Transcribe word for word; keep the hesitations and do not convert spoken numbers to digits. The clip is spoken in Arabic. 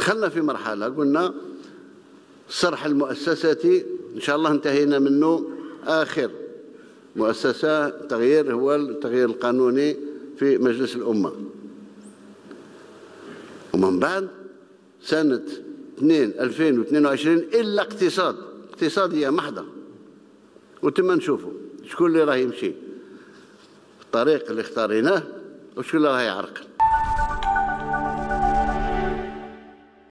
دخلنا في مرحلة قلنا الصرح المؤسساتي إن شاء الله انتهينا منه، آخر مؤسسة التغيير هو التغيير القانوني في مجلس الأمة. ومن بعد سنة ألفين واثنين وعشرين إلا اقتصاد اقتصادية محضة، وتم نشوفوا شكون اللي راه يمشي في الطريق اللي اختاريناه وشكون اللي راه يعرقل.